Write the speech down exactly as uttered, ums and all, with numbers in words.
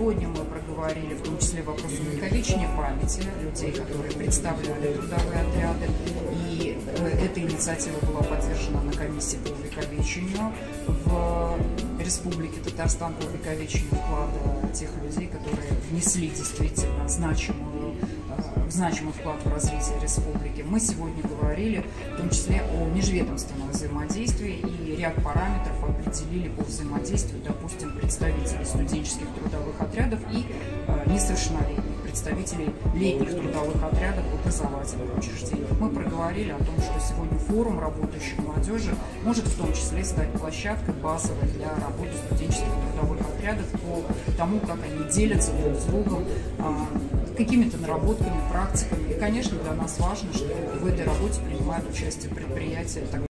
Сегодня мы проговорили в том числе вопрос увековечения памяти людей, которые представляли трудовые отряды. И эта инициатива была поддержана на комиссии по увековечению в Республике Татарстан, по увековечению вклада тех людей, которые внесли действительно значимую, значимый вклад в развитие республики. Мы сегодня говорили в том числе о межведомственном взаимодействии и ряд параметров определили по взаимодействию, допустим, представителей студенческих трудовых отрядов и э, несовершеннолетних, представителей летних трудовых отрядов в образовательных учреждениях. Мы проговорили о том, что сегодня форум работающей молодежи может в том числе стать площадкой базовой для работы студенческих трудовых отрядов по тому, как они делятся друг с другом э, какими-то наработками, практиками. И, конечно, для нас важно, что в этой работе принимают участие предприятия.